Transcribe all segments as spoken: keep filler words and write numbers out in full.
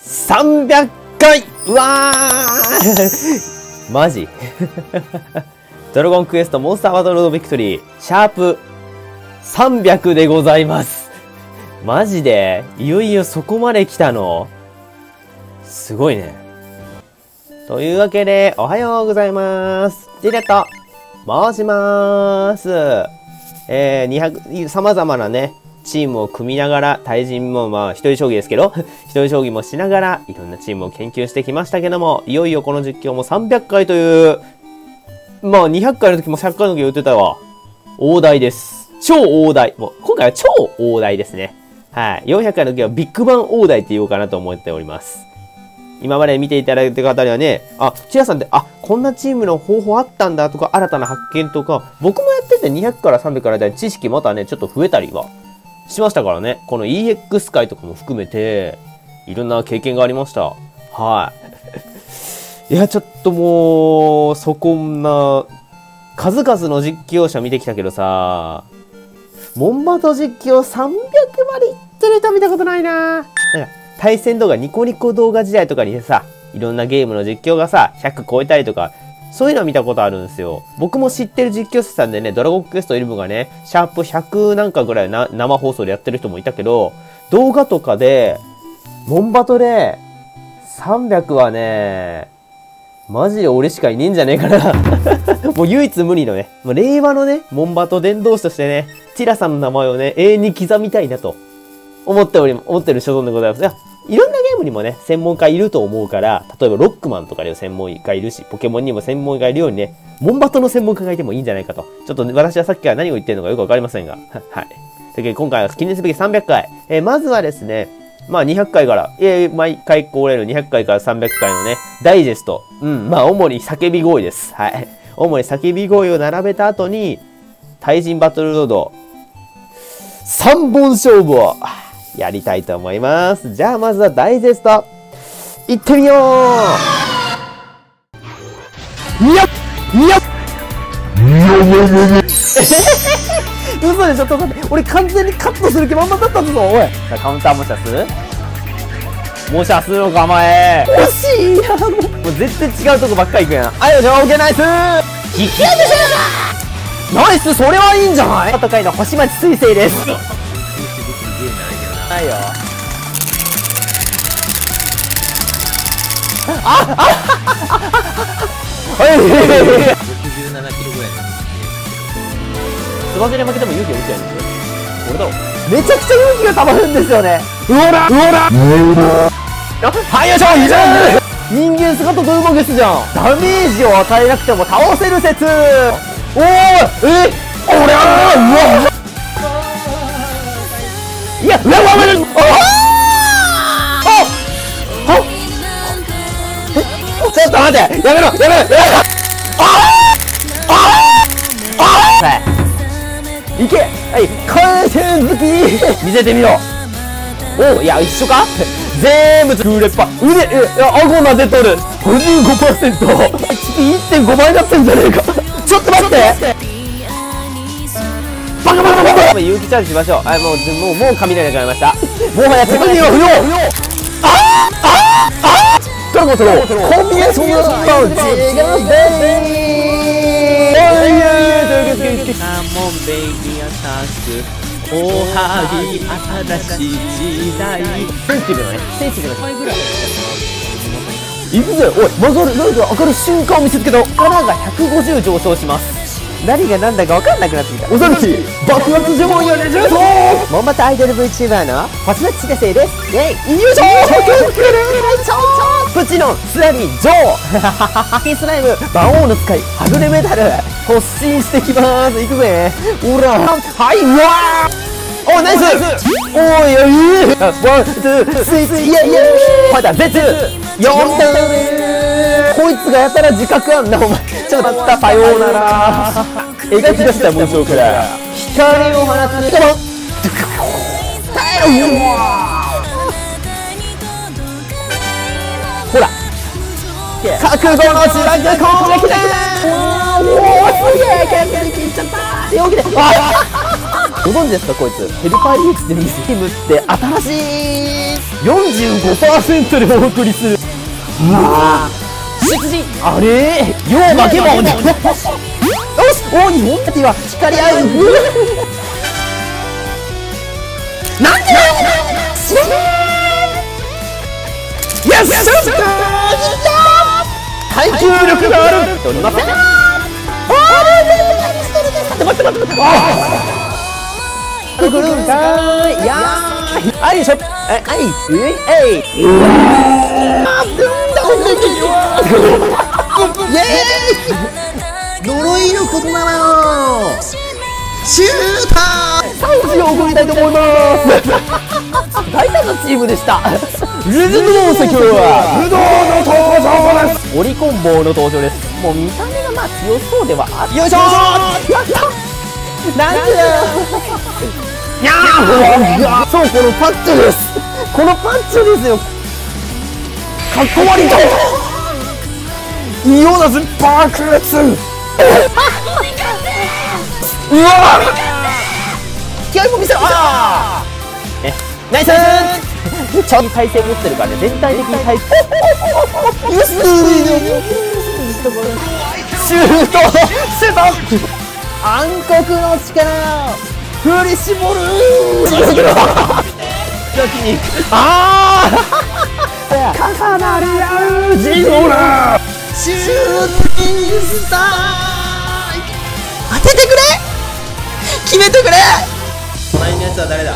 さんびゃっかいうわーマジドラゴンクエストモンスターバトルロードビクトリー、シャープさんびゃくでございます。マジでいよいよそこまで来たの？すごいね。というわけで、おはようございます。ジレット申しまーす。えー、にひゃく、様々なね、チームを組みながら、対人もまあ、一人将棋ですけど、一人将棋もしながら、いろんなチームを研究してきましたけども、いよいよこの実況もさんびゃっかいという、まあ、にひゃっかいの時もひゃっかいの時言ってたわ。大台です。超大台。もう、今回は超大台ですね。はい。よんひゃっかいの時はビッグバン大台って言おうかなと思っております。今まで見ていただいた方にはね、あ、チラさんって、あ、こんなチームの方法あったんだとか、新たな発見とか、僕もやっててにひゃくからさんびゃくからだい知識またね、ちょっと増えたりはしましたからね。この イーエックス 界とかも含めて、いろんな経験がありました。はい。いや、ちょっともう、そこんな、数々の実況者見てきたけどさ、モンバト実況さんびゃくまでいってる人見たことないな。なんか対戦動画、ニコニコ動画時代とかにさ、いろんなゲームの実況がさ、ひゃく超えたりとか、そういうの見たことあるんですよ。僕も知ってる実況者さんでね、ドラゴンクエストイレブンがね、シャープひゃくなんかぐらいな生放送でやってる人もいたけど、動画とかで、モンバトで、さんびゃくはね、マジで俺しかいねえんじゃねえかな。もう唯一無二のね、もう令和のね、モンバト伝道師としてね、ティラさんの名前をね、永遠に刻みたいなと。思っており、思ってる所存でございます。いや、いろんなゲームにもね、専門家いると思うから、例えばロックマンとかで専門家いるし、ポケモンにも専門家いるようにね、モンバトの専門家がいてもいいんじゃないかと。ちょっと、ね、私はさっきから何を言ってるのかよくわかりませんが。はい。というわけで今回は記念すべきさんびゃっかい。えー、まずはですね、まあにひゃっかいから、えー、毎回恒例のにひゃっかいからさんびゃっかいのね、ダイジェスト。うん、まあ主に叫び声です。はい。主に叫び声を並べた後に、対人バトルロード、さんぼん勝負を、やりたいと思います。じゃあまずはダイジェストいってみよう。いやいや嘘でしょ。ちょっと待って、俺完全にカットする気満々だったぞ。おい、さあカウンター模写する模写するのかお前。惜しいや。もう絶対違うとこばっかり行くやん。あいよじゃあ OK ナイス引き当てせナイス。それはいいんじゃない。戦いの星町彗星です。ないよ。ああはいろくじゅうななキロぐらいなんですね。つばぜで負けても勇気が落ちちゃうんですよ。俺だろ。めちゃくちゃ勇気がたまるんですよね。うおらうおらうおらはいよいしょ。人間姿と馬ゲスじゃん。ダメージを与えなくても倒せる説。おおえおりゃーうわいや、うわうわうわああちょっと待って、やめろやめろやめろああああいけはい回転好き見せてみろ。おいや一緒か全部クーレッパ腕いや顎なでとる ごじゅうごパーセント エイチピーいってんご 倍になってんじゃねえか。ちょっと待ってバカバカバカバカ勇気チャージしましょう。はいもうもうもう雷がかかりました。もはや手には不要。あああドラゴントローコンビネーションの違うぜーサーモンベイビーアタックおはぎ新しい時代センシティブなねセンシティブなぐらいいくぜおい曲がる何か上がる瞬間を見せつけた。力がひゃくごじゅう上昇します。何が何だか分かんなくなってきた。驚き爆発呪文よね。モンバトアイドル VTuber の星町千世です。イェイ優勝プチのスラミジョースライム魔王の使いはぐれメタル突進してきます。いくぜほらはいうわーおナイスおーいおいワンツースイッチイエイイエイまだ絶よんてんこいつがやたら自覚あんなお前。ちょっと待ったさようなら描き出した紋章から光を放つドロンほら覚悟の白く攻撃だ。おおすげえ剣切っちゃったよけてあご存知ですかこいつ。ヘルパー イーエックス って言うんですよ。ゲームって新しい よんじゅうごパーセント でお送りする。うわぁ。出陣あれーよう負けもんよしおい、日本たちは光り合うなんでしよっしゃ耐久力があるっておりません。あー待って待って待ってあーくるんかーいやーはいしょえいえいえいあーイエーイ呪いのことならシューターサウジを送りたいと思います大胆なチームでしたルズドーセキュアルドーの登場です。オリコンボウの登場です。もう見た目がまあ強そうではある。よいしょーなんでだよいやーそうこのパッチョです。このパッチョですよ。かっこ悪いとイオナズ爆裂うわ気合いも見せろあーえナイスーちょっと体勢持ってるからね全体的に体勢よしシュートシュート暗黒の力振り絞るああ重なり合うジゴラシューティングスター当ててくれ決めてくれ前のやつは誰だ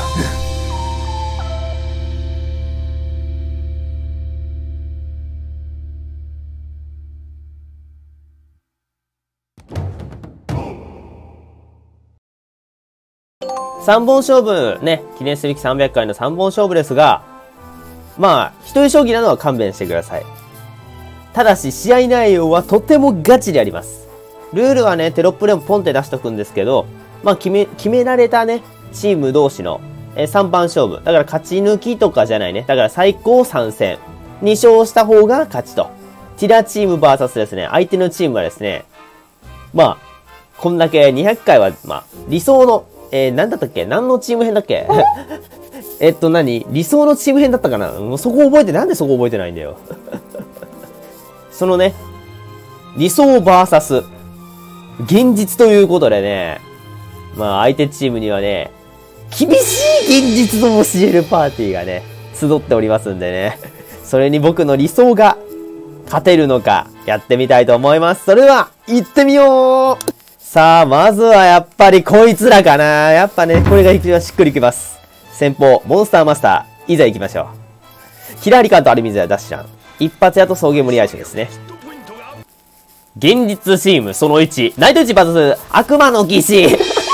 さんぼん勝負ね、記念すべきさんびゃっかいのさんぼん勝負ですが、まあ、一人将棋なのは勘弁してください。ただし、試合内容はとてもガチであります。ルールはね、テロップでもポンって出しとくんですけど、まあ、決め、決められたね、チーム同士の、えー、さんばん勝負。だから勝ち抜きとかじゃないね。だから最高さん戦。に勝した方が勝ちと。ティラチーム ブイエス ですね、相手のチームはですね、まあ、こんだけにひゃっかいは、まあ、理想の、えー、なんだったっけ何のチーム編だっけえっと何理想のチーム編だったかなもうそこ覚えて、なんでそこ覚えてないんだよ。そのね、理想 ブイエス 現実ということでね、まあ相手チームにはね、厳しい現実とも教えるパーティーがね、集っておりますんでね、それに僕の理想が勝てるのか、やってみたいと思います。それでは、行ってみようさあ、まずはやっぱりこいつらかな。やっぱね、これが一番しっくりきます。先方、モンスターマスター、いざ行きましょう。キラーリカンとアルミズやダッシュラン。一発屋と草原森相性ですね。現実チームそのいち、ナイトウチバズ悪魔の騎士。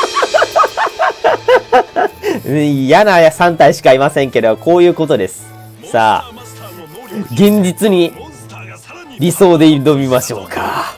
嫌なさん体しかいませんけど、こういうことです。さあ、現実に理想で挑みましょうか。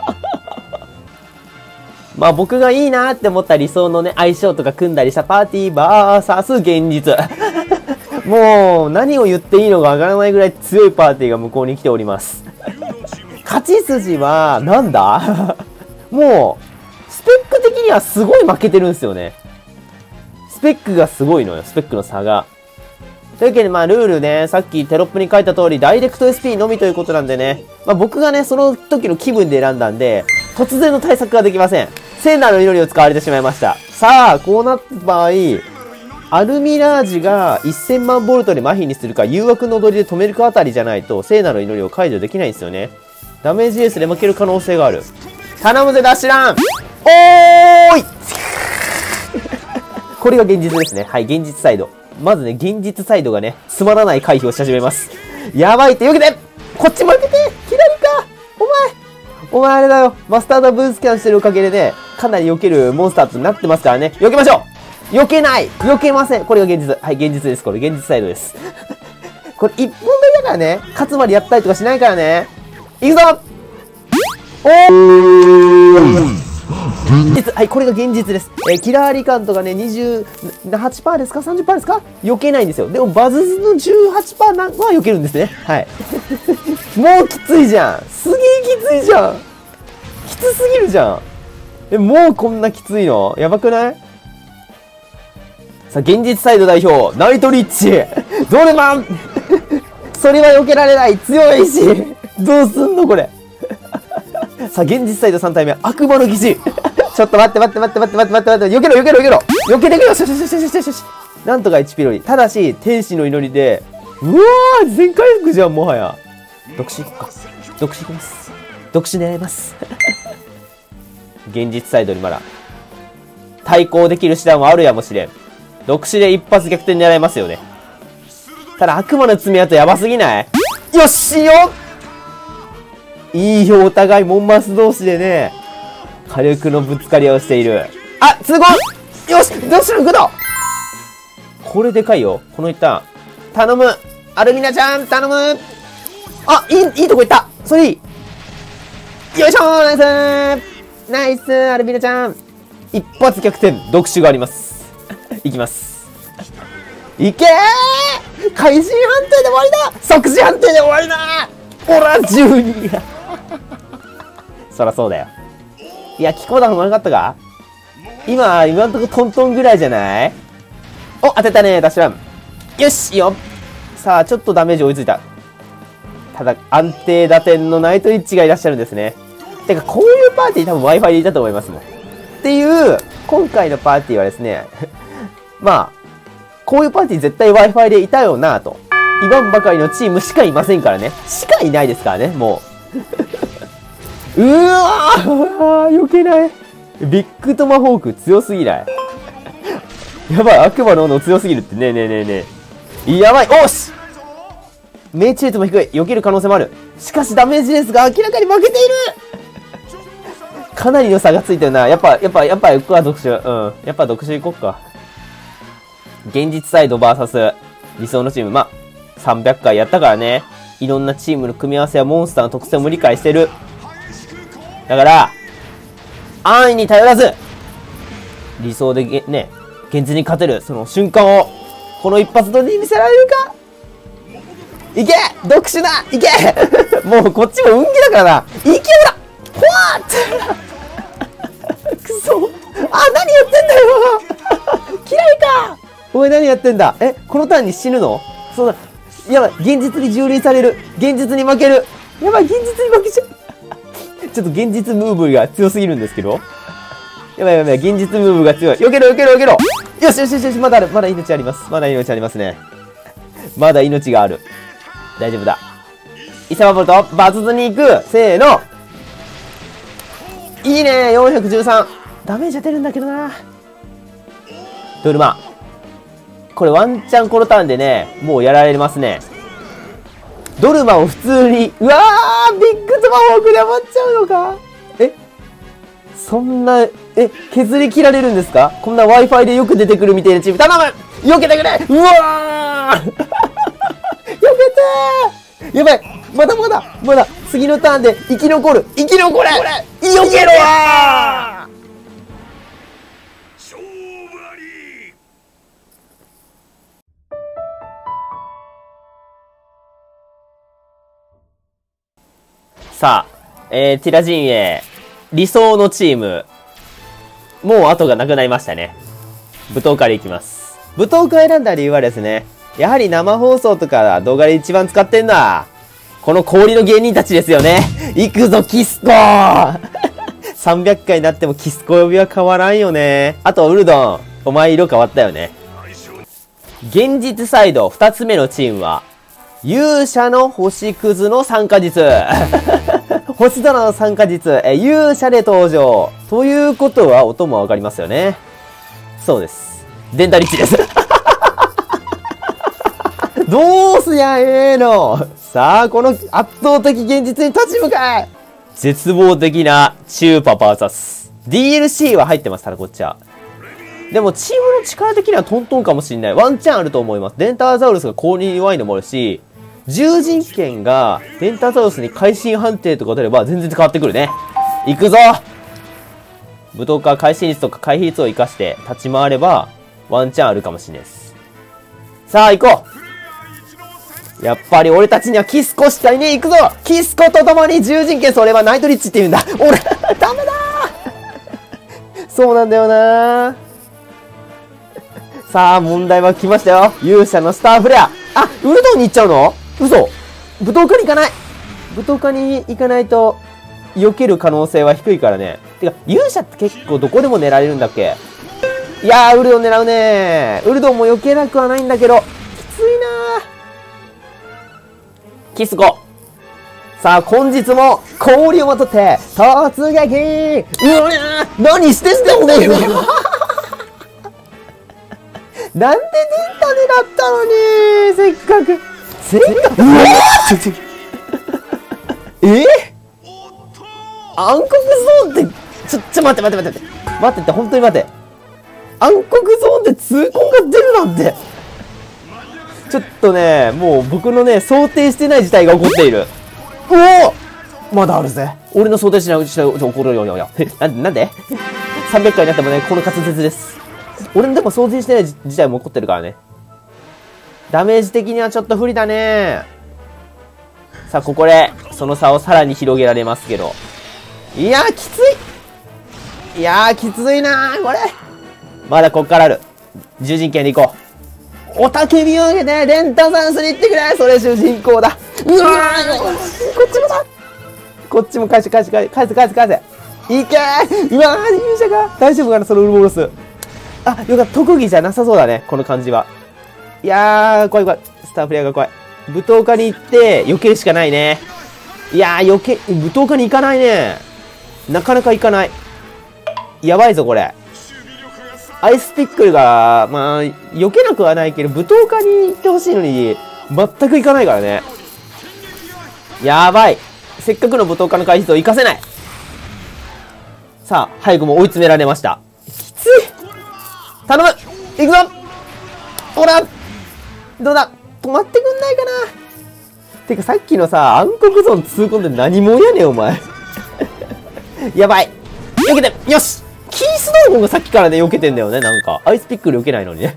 まあ僕がいいなって思った理想のね、相性とか組んだりしたパーティーバーサス現実。もう何を言っていいのかわからないぐらい強いパーティーが向こうに来ております。勝ち筋は、なんだもう、スペック的にはすごい負けてるんですよね。スペックがすごいのよ、スペックの差が。というわけで、まあ、ルールね、さっきテロップに書いた通り、ダイレクト エスピー のみということなんでね、まあ僕がね、その時の気分で選んだんで、突然の対策ができません。聖なる祈りを使われてしまいました。さあ、こうなった場合、アルミラージがせんまんボルトで麻痺にするか、誘惑の踊りで止めるかあたりじゃないと、聖なる祈りを解除できないんですよね。ダメージエースで負ける可能性がある。頼むぜ、ダッシュランおーいこれが現実ですね。はい、現実サイド。まずね、現実サイドがね、つまらない回避をし始めます。やばいって避けてこっちも避けて左かお前お前あれだよ。マスタードブースキャンしてるおかげでね、かなり避けるモンスターとなってますからね。避けましょう避けない避けませんこれが現実。はい、現実です。これ現実サイドです。これいっぽんめだからね、勝つまでやったりとかしないからね。いくぞおーはい、これが現実です。えー、キラーリカントがね、にじゅうはちパーセント ですか ?さんじゅっパーセント ですか避けないんですよ。でも、バズズの じゅうはちパーセント は避けるんですね。はい。もうきついじゃん。すげえきついじゃん。きつすぎるじゃん。え、もうこんなきついのやばくないさあ、現実サイド代表、ナイトリッチ、ドルマンそれは避けられない、強いし、どうすんのこれ。さあ、現実サイドさん体目、悪魔の騎士。ちょっと待って待って待って待って待って待って待って、避けろ避けろ避けろ避けてくよ、よしよしよしよしよしよし。なんとかいちピロリ。ただし、天使の祈りで、うわー、全回復じゃん、もはや。独死行こうか。独死行きます。独死狙います。現実サイドにまだ、対抗できる手段はあるやもしれん。独死で一発逆転狙いますよね。ただ悪魔の爪痕やばすぎない？よしよ、いいよ、お互いモンマス同士でね、火力のぶつかり合いをしている。あ、通行、よし、どうしろ、グド。これでかいよ、この一ターン。頼む、アルミナちゃん、頼む。あ、いい、いいとこ行った。それいい。よいしょー、ナイスナイス、アルミナちゃん。一発逆転、独死があります。いきます。いけー、会心判定で終わりだ。即死判定で終わりだ。ほら、じゅうに。そらそうだよ。いや、聞こうだ方が悪かったか。今、今んとこトントンぐらいじゃない？お、当てたね、ダッシュラン。よし、いいよ。さあ、ちょっとダメージ追いついた。ただ、安定打点のナイトリッチがいらっしゃるんですね。てか、こういうパーティー多分 Wi-Fi でいたと思いますもん。っていう、今回のパーティーはですね、まあ、こういうパーティー絶対 Wi-Fi でいたよなぁと。言わんばかりのチームしかいませんからね。しかいないですからね、もう。うわー避けない。ビッグトマホーク強すぎない？やばい、悪魔の斧強すぎるって。ねえねえねえねえ。やばい、おし命中率も低い。避ける可能性もある。しかしダメージレースが明らかに負けている。かなりの差がついてるな。やっぱ、やっぱ、やっぱ、僕は読書。うん。やっぱ読書いこっか。現実サイド ブイエス 理想のチーム。まあ、さんびゃっかいやったからね。いろんなチームの組み合わせやモンスターの特性も理解してる。だから、安易に頼らず、理想でげ、ね、現実に勝てる、その瞬間を、この一発撮りに見せられるか？いけ！読手だ！いけ！もうこっちも運気だからな。いけよら！ほわーっくそ！あ、何やってんだよ嫌いか！お前何やってんだ？え、このターンに死ぬの？そうだ。やばい、現実に蹂躙される。現実に負ける。やばい、現実に負けちゃう。ちょっと現実ムーブが強すぎるんですけど。やばいやばい、現実ムーブが強い。よけろよけろよけろ。よしよしよしよし、まだある。まだ命あります。まだ命ありますね。まだ命がある。大丈夫だ。イサマボルト、バツズに行く。せーの。いいね、よんひゃくじゅうさん。ダメージ当てるんだけどな。ドルマ。これワンチャンこのターンでね、もうやられますね。ドルマを普通に、うわー、ビッグトマホークで余っちゃうのか？えそんな、え、削り切られるんですか？こんな Wi-Fi でよく出てくるみたいなチーム、頼む！避けてくれ！うわー避けてー！やばい！まだまだまだ次のターンで生き残る！生き残れ！避けろー！さあ、えー、ティラ陣営、理想のチーム、もう後がなくなりましたね。舞踏家でいきます。舞踏家選んだ理由はですね、やはり生放送とか動画で一番使ってんのは、この氷の芸人たちですよね。行くぞ、キスコーさんびゃっかいになってもキスコ呼びは変わらんよね。あと、ウルドン、お前色変わったよね。現実サイド二つ目のチームは、勇者の星屑の参加実。星空の参加実、え、勇者で登場。ということは、音もわかりますよね。そうです。デンタリッチです。どうすやええの。さあ、この圧倒的現実に立ち向かえ。絶望的なチューパバーサス。ディーエルシー は入ってます、ただこっちは。でも、チームの力的にはトントンかもしれない。ワンチャンあると思います。デンターザウルスが氷に弱いのもあるし、獣人剣がデンタザウルスに会心判定とか取れば全然変わってくるね。行くぞ！武闘家会心率とか回避率を生かして立ち回ればワンチャンあるかもしれないです。さあ行こう！やっぱり俺たちにはキスコしかいねえ。行くぞ！キスコと共に獣人剣、それはナイトリッチって言うんだ。俺、ダメだーそうなんだよなー。 さあ、問題は来ましたよ。勇者のスターフレア。あ、ウルドンに行っちゃうの？嘘。武闘家に行かない。武闘家に行かないと、避ける可能性は低いからね。てか、勇者って結構どこでも狙えるんだっけ？いやー、ウルドン狙うねー。ウルドンも避けなくはないんだけど、きついなー。キスコ。さあ、本日も氷をまとって、突撃。うわー、何してんだおめえは。なんでデンタ狙ったのに、せっかく。せっかく。うわーえ暗黒ゾーンって、ちょ、ちょ、待って待って待って。待ってって、本当に待って。暗黒ゾーンで痛恨が出るなんて。ちょっとね、もう僕のね、想定してない事態が起こっている。おおまだあるぜ。俺の想定しない事態が起こるよよよ。なんでなんで ?さんびゃっ 回になってもね、この滑舌です。俺のでも想定してない事態も起こってるからね。ダメージ的にはちょっと不利だね。さあ、ここで、その差をさらに広げられますけど。いやー、きついいやー、きついなー、これまだこっからある。獣人剣で行こう。おたけびを上げて、レンタサンスに行ってくれ。それ主人公だ。うわーこっちもだこっちも返して返して返して返せ返せ返せいけーうわー勇者が大丈夫かなそのウルボロス。あ、よかった。特技じゃなさそうだね。この感じは。いやー、怖い怖い。スタープレイヤーが怖い。舞踏家に行って、避けるしかないね。いやー、避け、舞踏家に行かないね。なかなか行かない。やばいぞ、これ。アイスピックルが、まあ、避けなくはないけど、舞踏家に行ってほしいのに、全く行かないからね。やばい。せっかくの舞踏家の回数を活かせない。さあ、背後も追い詰められました。きつい頼む行くぞほらどうだ止まってくんないかなてかさっきのさ、暗黒ゾーン痛恨で何もんやねん、お前。やばい避けてよしキースドラゴンがさっきからね、避けてんだよね、なんか。アイスピックル避けないのにね。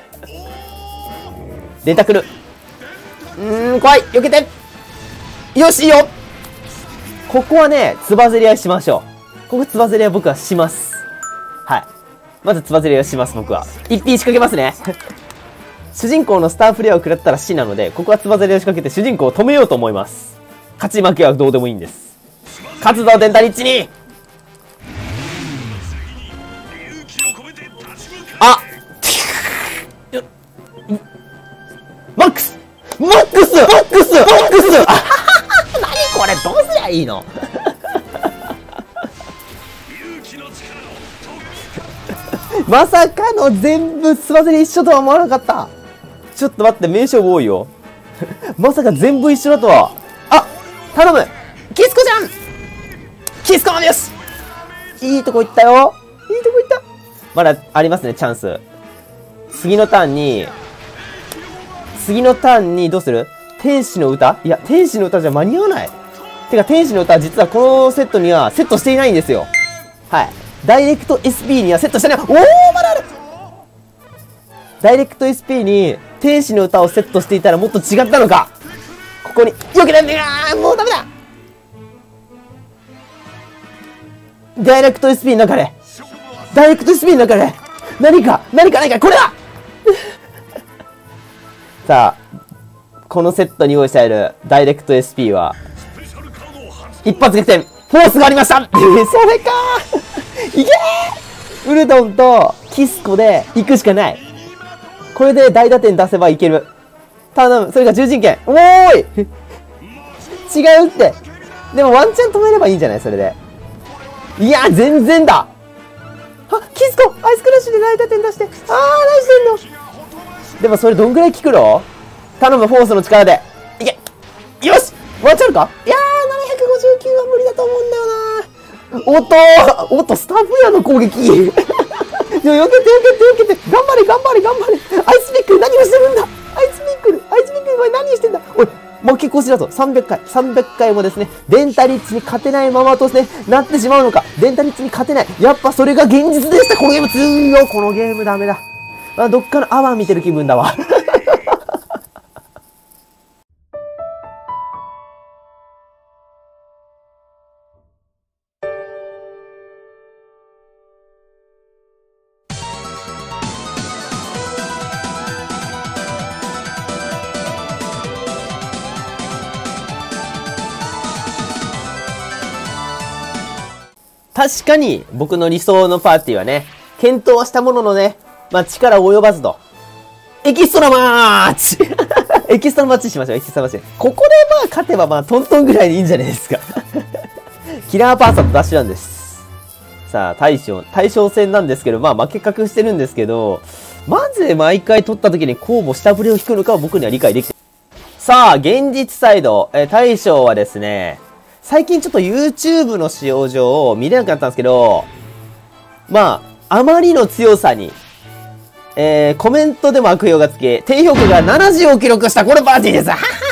出たくる。うーん、怖い避けてよしいいよここはね、つばぜり合いしましょう。ここつばぜり合い僕はします。はい。まずつばぜり合いをします、僕は。一品仕掛けますね。主人公のスタープレイヤーを食らったら死なので、ここはつばぜり合いを仕掛けて主人公を止めようと思います。勝ち負けはどうでもいいんです。勝つぞ、デンタリッチにあマックスマックスマックスマックス何これどうすりゃいいのまさかの全部つばぜり一緒とは思わなかった。ちょっと待って、名勝負多いよ。まさか全部一緒だとは。あ頼むキスコちゃんキスコよしいいとこ行ったよいいとこ行ったまだありますね、チャンス。次のターンに、次のターンにどうする天使の歌いや、天使の歌じゃ間に合わない。てか、天使の歌実はこのセットにはセットしていないんですよ。はい。ダイレクト エスピー にはセットしてない。おーまだあるダイレクト エスピー に天使の歌をセットしていたらもっと違ったのかここに、よけないんだよもうダメだダイレクト エスピー の中でダイレクト エスピー の中で何か何か何かこれださあこのセットに用意されるダイレクト エスピー は一発逆転フォースがありましたそれかいけーウルドンとキスコで行くしかないこれで大打点出せばいける頼むそれが獣人剣おーい違うってでもワンチャン止めればいいんじゃないそれでいや全然だあ、キスコアイスクラッシュで大打点出してあー何してんのでもそれどんぐらい効くの頼むフォースの力でいけよしワンチャンあるかいやーななひゃくごじゅうきゅうは無理だと思うんだよなおっとおっとスタープレイヤーの攻撃よけてよけてよけて頑張れ頑張れ頑張れアイスピックル何をしてるんだアイスピックルアイスピックルお前何してんだおい負け越しだぞさんびゃっかいさんびゃっかいもですねデンタリッチに勝てないままとですねなってしまうのかデンタリッチに勝てないやっぱそれが現実でしたこのゲーム強いよこのゲームダメだあどっかのアワー見てる気分だわ確かに僕の理想のパーティーはね、検討はしたもののね、まあ力及ばずと。エキストラマッチエキストラマッチしましょう、エキストラマッチ。ここでまあ勝てばまあトントンぐらいでいいんじゃないですか。キラーパーサーとダッシュなんです。さあ、大将、大将戦なんですけど、まあ負け確してるんですけど、まず毎回取った時に交互下振れを引くのかは僕には理解できて。さあ、現実サイド、え、大将はですね、最近ちょっと YouTube の使用上見れなくなったんですけど、まあ、あまりの強さに、えー、コメントでも悪評がつけ、低評価がななじゅうを記録したこのパーティーです。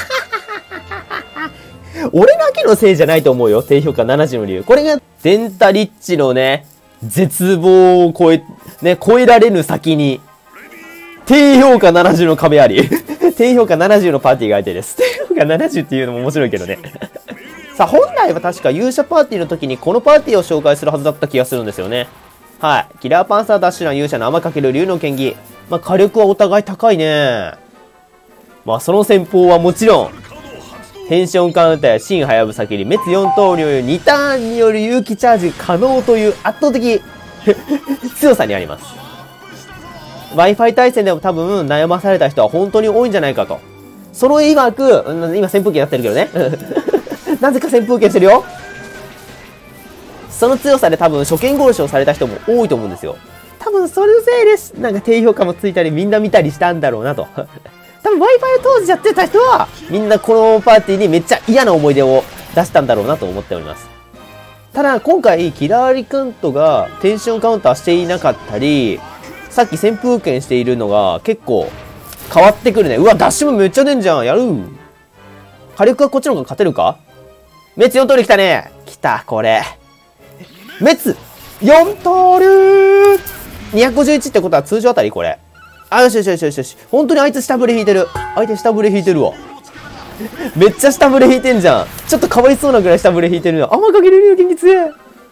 俺だけのせいじゃないと思うよ。低評価ななじゅうの理由。これが、デンタリッチのね、絶望を超え、ね、超えられぬ先に、低評価ななじゅうの壁あり。低評価ななじゅうのパーティーが相手です。低評価ななじゅうっていうのも面白いけどね。さあ、本来は確か勇者パーティーの時にこのパーティーを紹介するはずだった気がするんですよね。はい。キラーパンサーダッシュな勇者の天かける竜の剣技。まあ、火力はお互い高いね。まあ、その戦法はもちろん、変身カウンターや新はやぶさ切り、滅よん刀流にターンによる有機チャージ可能という圧倒的強さにあります。Wi-Fi 対戦でも多分悩まされた人は本当に多いんじゃないかと。その曰く、今扇風機やってるけどね。なぜか扇風機してるよ。その強さで多分初見殺しをされた人も多いと思うんですよ。多分それのせいです。なんか低評価もついたりみんな見たりしたんだろうなと。多分 Wi-Fi を当時やってた人はみんなこのパーティーにめっちゃ嫌な思い出を出したんだろうなと思っております。ただ今回キラーリカントがテンションカウンターしていなかったり、さっき旋風剣しているのが結構変わってくるね。うわ、ダッシュもめっちゃ出んじゃん。やる。火力はこっちの方が勝てるか？滅よん刀流来たね。来た、これ。滅よん刀流 !にひゃくごじゅういち ってことは通常あたりこれ。あ、よしよしよしよしよし。本当にあいつ下振れ引いてる。相手下振れ引いてるわ。めっちゃ下振れ引いてんじゃん。ちょっとかわいそうなぐらい下振れ引いてるな。天かける竜の剣技強い。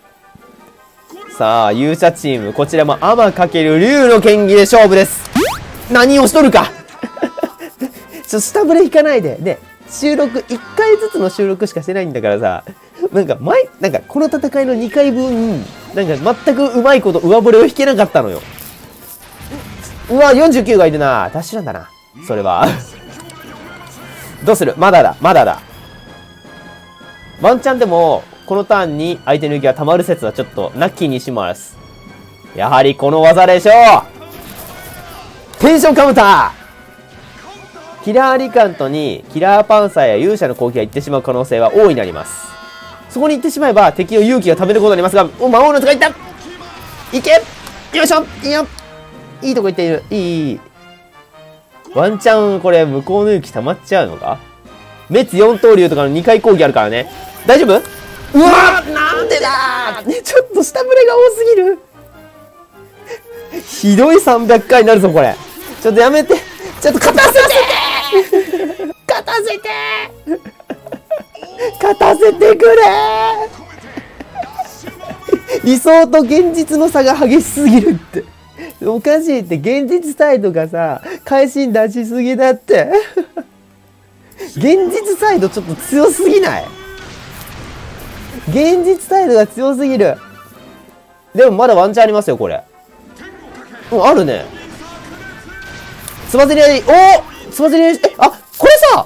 さあ、勇者チーム、こちらも天かける竜の剣技で勝負です。何をしとるかちょ、下振れ引かないで。ね、収録、いっかいずつの収録しかしてないんだからさ、なんか前、なんかこの戦いのにかいぶん、なんか全くうまいこと上振れを引けなかったのよ。うわ、よんじゅうきゅうがいるな。ダッシュなんだな。それは。どうする？まだだ、まだだ。ワンチャンでも、このターンに相手の雪が溜まる説はちょっとなきにします。やはりこの技でしょう。テンションカウンター。キラーリカントにキラーパンサーや勇者の攻撃がいってしまう可能性は大いにあります。そこに行ってしまえば敵を勇気が貯めることになりますが、お、魔王のとかいった。いけ、よいしょ、いいよ、いいとこ行っている。いい、いい。ワンチャンこれ向こうの勇気溜まっちゃうのか。滅よん刀流とかのにかい攻撃あるからね。大丈夫？うわー、なんでだー、ね、ちょっと下振れが多すぎる。ひどいさんびゃっかいになるぞこれ。ちょっとやめて、ちょっと勝たせて勝たせて勝たせてくれ。理想と現実の差が激しすぎるって。おかしいって、現実サイドがさ、会心出しすぎだって。現実サイドちょっと強すぎない？現実サイドが強すぎる。でもまだワンチャンありますよ、これ。うん、あるね。つばぜり合い、おつばぜり合い、え、あ、これさ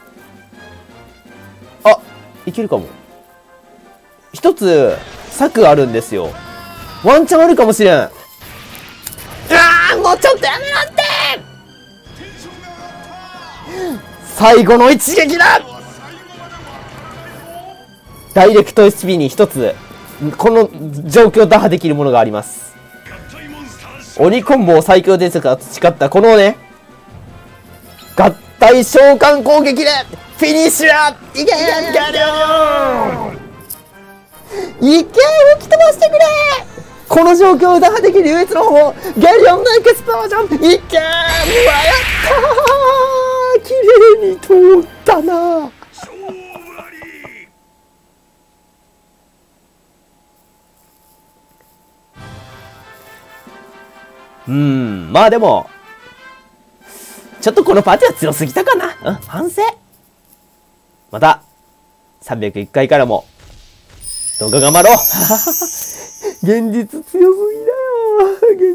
あ、いけるかも。一つ、策あるんですよ。ワンチャンあるかもしれん。うわー、もうちょっとやめろって。最後の一撃だ。ダイレクト エスピー に一つ、この状況を打破できるものがあります。鬼コンボを最強伝説が培ったこのね、合体召喚攻撃でフィニッシュだ。いけ、ガリョーン、いけ、吹き飛ばしてくれ。この状況を打破できる唯一の方法、ギャリオンのエクスプロージョン。いけー、うわ、やったー、綺麗に通ったな。うーん、まあでも、ちょっとこのパーティーは強すぎたかな。うん、反省。また、さんびゃくいっかいからも、動画頑張ろう現実強すぎだよ。